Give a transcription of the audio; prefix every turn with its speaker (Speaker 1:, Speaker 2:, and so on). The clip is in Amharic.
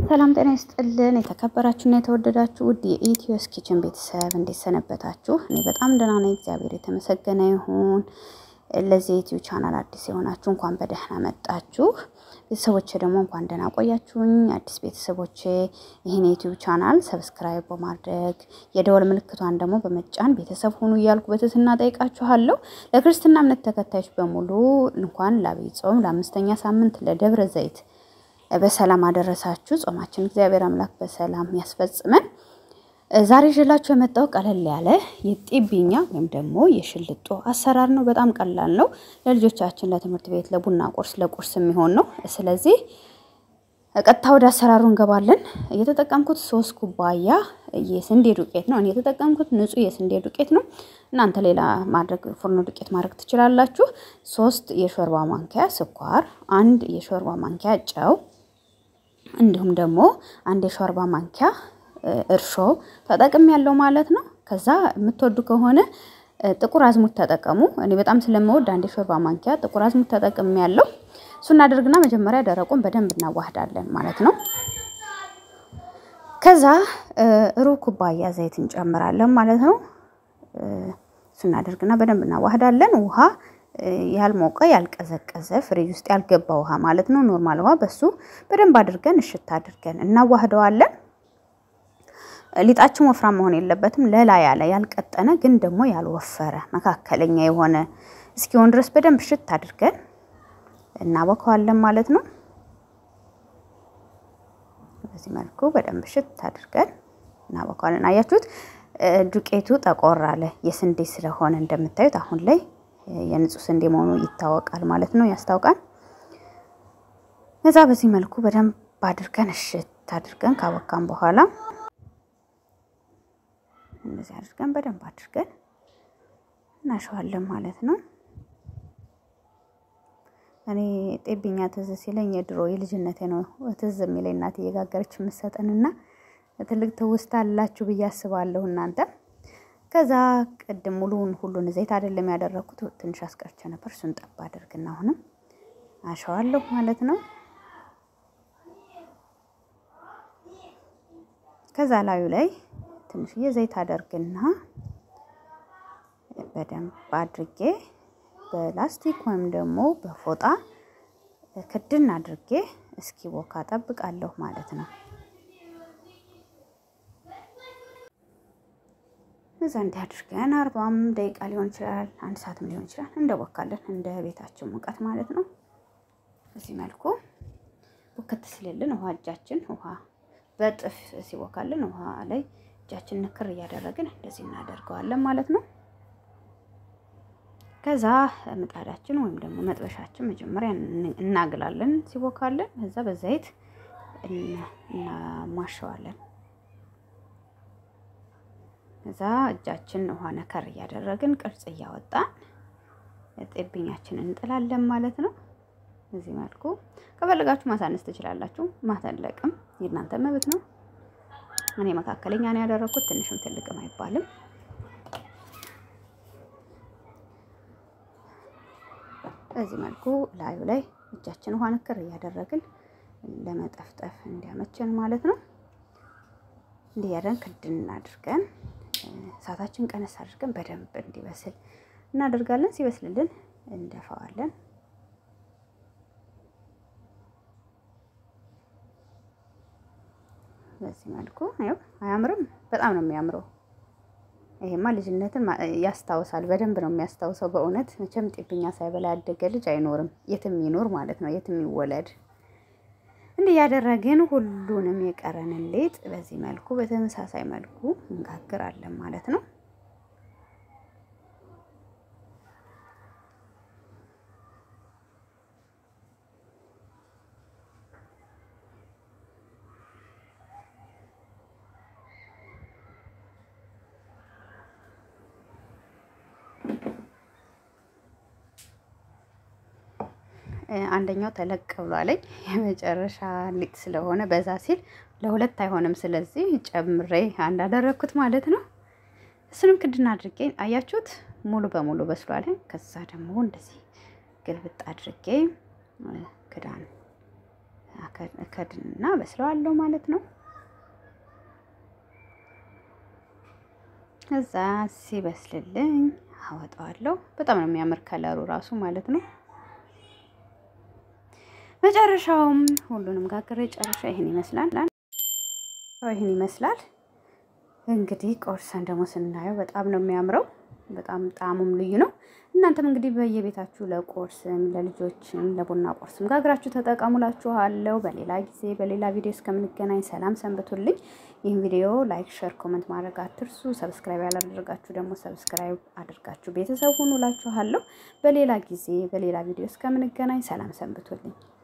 Speaker 1: ሰላም ጤና ይስጥልን የተከበራችሁና የተወደዳችሁ ውድ የኢትዮስ ኪችን ቤተሰብ እንዴት ሰነበታችሁ? እኔ በጣም ደህና ነኝ፣ እግዚአብሔር የተመሰገነ ይሁን። ለዚህ ዩቲዩብ ቻናል አዲስ የሆናችሁ እንኳን በደህና መጣችሁ። ቤተሰቦቼ ደግሞ እንኳን ደህና ቆያችሁኝ። አዲስ ቤተሰቦቼ ይሄን ዩቲዩብ ቻናል ሰብስክራይብ በማድረግ የደወል ምልክቷን ደግሞ በመጫን ቤተሰብ ሁኑ እያልኩ በትህትና ጠይቃችኋለሁ። ለክርስትና እምነት ተከታዮች በሙሉ እንኳን ለዐቢይ ጾም ለአምስተኛ ሳምንት ለደብረ ዘይት በሰላም አደረሳችሁ። ጾማችን እግዚአብሔር አምላክ በሰላም ያስፈጽመን። ዛሬ ይዤላችሁ የመጣው ቀለል ያለ የጤቢኛ ወይም ደግሞ የሽልጦ አሰራር ነው። በጣም ቀላል ነው። ለልጆቻችን ለትምህርት ቤት ለቡና ቁርስ ለቁርስ የሚሆን ነው። ስለዚህ ቀጥታ ወደ አሰራሩ እንገባለን። የተጠቀምኩት 3 ኩባያ የስንዴ ዱቄት ነው። እኔ የተጠቀምኩት ንጹህ የስንዴ ዱቄት ነው። እናንተ ሌላ ማድረግ ፍርኖ ዱቄት ማድረግ ትችላላችሁ። 3 የሾርባ ማንኪያ ስኳር፣ 1 የሾርባ ማንኪያ ጨው እንዲሁም ደግሞ 1 የሾርባ ማንኪያ እርሾ ተጠቅሜያለሁ ማለት ነው። ከዛ የምትወዱ ከሆነ ጥቁር አዝሙድ ተጠቀሙ። እኔ በጣም ስለምወድ 1 የሾርባ ማንኪያ ጥቁር አዝሙድ ተጠቅሜያለሁ። እሱን አድርግና መጀመሪያ ደረቁን በደንብ እናዋህዳለን ማለት ነው። ከዛ ሩብ ኩባያ ዘይት እንጨምራለን ማለት ነው። እሱን አድርግና በደንብ እናዋህዳለን። ውሃ ያልሞቀ ያልቀዘቀዘ ፍሪጅ ውስጥ ያልገባ ውሃ ማለት ነው። ኖርማል ውሃ በሱ በደንብ አድርገን እሽት አድርገን እናዋህደዋለን። ሊጣችን ወፍራም መሆን የለበትም። ለላ ያለ ያልቀጠነ ግን ደግሞ ያልወፈረ መካከለኛ የሆነ እስኪሆን ድረስ በደንብ እሽት አድርገን እናቦካዋለን ማለት ነው። በዚህ መልኩ በደንብ እሽት አድርገን እናቦካዋለን። አያችሁት? ዱቄቱ ጠቆር አለ የስንዴ ስለሆነ እንደምታዩት አሁን ላይ የንጹህ ስንዴ መሆኑ ይታወቃል ማለት ነው፣ ያስታውቃል። ከዛ በዚህ መልኩ በደንብ አድርገን እሽት አድርገን ካቦካን በኋላ እንደዚህ አድርገን በደንብ አድርገን እናሸዋለን ማለት ነው። እኔ ጤቢኛ ትዝ ሲለኝ የድሮ የልጅነቴ ነው ትዝ የሚለኝ እናቴ የጋገረች መሰጠንና ትልቅ ትውስታ አላችሁ ብዬ አስባለሁ እናንተ። ከዛ ቀደም ሙሉውን ሁሉን ዘይት አይደለም ያደረኩት ትንሽ አስቀርቼ ነበር። እሱን ጠብ አድርግና አሁንም አሸዋለሁ ማለት ነው። ከዛ ላዩ ላይ ትንሽ የዘይት አደርግና በደንብ አድርጌ በላስቲክ ወይም ደግሞ በፎጣ ክድን አድርጌ እስኪቦካ ጠብቃለሁ ማለት ነው። እዛ እንዲያድርገን 40 ደቂቃ ሊሆን ይችላል፣ 1 ሰዓትም ሊሆን ይችላል እንደወካለን እንደ ቤታችን ሙቀት ማለት ነው። በዚህ መልኩ ወከት ሲልልን እጃችን ውሃ በጥፍ ሲወካልን ውሃ ላይ እጃችን ንክር እያደረግን እንደዚህ እናደርገዋለን ማለት ነው። ከዛ ምጣዳችን ወይም ደግሞ መጥበሻችን መጀመሪያ እናግላለን ሲወካልን። ከዛ በዘይት እናማሸዋለን። ከዛ እጃችን ውሃ ነከር እያደረግን ቅርጽ እያወጣን ጤቢኛችንን እንጥላለን ማለት ነው። በዚህ መልኩ ከፈለጋችሁ ማሳነስ ትችላላችሁ፣ ማተለቅም የእናንተ መብት ነው። እኔ መካከለኛ ነው ያደረኩት፣ ትንሽም ትልቅም አይባልም። በዚህ መልኩ ላዩ ላይ እጃችን ውሃ ነከር እያደረግን ለመጠፍጠፍ እንዲያመቸን ማለት ነው። እንዲያደርገን ክድን አድርገን እሳታችን ቀነስ አድርገን በደንብ እንዲበስል እናደርጋለን። ሲበስልልን እንደፋዋለን። በዚህ መልኩ አይው አያምርም? በጣም ነው የሚያምረው። ይሄማ ልጅነትን ያስታውሳል፣ በደንብ ነው የሚያስታውሰው። በእውነት መቼም ጤቢኛ ሳይበላ ያደገ ልጅ አይኖርም፣ የትም ይኖር ማለት ነው፣ የትም ይወለድ። እንዲህ ያደረግን ሁሉንም የቀረንን ሊጥ በዚህ መልኩ በተመሳሳይ መልኩ እንጋግራለን ማለት ነው። አንደኛው ተለቅ ብሏልኝ የመጨረሻ ሊጥ ስለሆነ በዛ ሲል ለሁለት አይሆንም። ስለዚህ ጨምሬ አንድ አደረኩት ማለት ነው። እሱንም ክድና አድርጌ አያችሁት ሙሉ በሙሉ በስሏል። ከዛ ደግሞ እንደዚህ ግልብጥ አድርጌ ክዳን ከድንና በስለዋለሁ ማለት ነው። ከዛ ሲበስልልኝ አወጣዋለሁ። በጣም ነው የሚያምር ከለሩ ራሱ ማለት ነው። መጨረሻውም ሁሉንም ጋግሬ ጨርሼ ይሄን ይመስላል። እንግዲህ ቆርሰን ደግሞ ስናየው በጣም ነው የሚያምረው። በጣም ጣዕሙም ልዩ ነው። እናንተም እንግዲህ በየቤታችሁ ለቁርስም ለልጆችም ለቡና ቁርስም ጋግራችሁ ተጠቀሙላችኋለሁ። በሌላ ጊዜ በሌላ ቪዲዮ እስከምንገናኝ ሰላም ሰንብቱልኝ። ይህን ቪዲዮ ላይክ፣ ሼር፣ ኮሜንት ማድረግ አትርሱ። ሰብስክራይብ ያላደረጋችሁ ደግሞ ሰብስክራይብ አድርጋችሁ ቤተሰብ ሁኑላችኋለሁ። በሌላ ጊዜ በሌላ ቪዲዮ እስከምንገናኝ ሰላም ሰንብቱልኝ።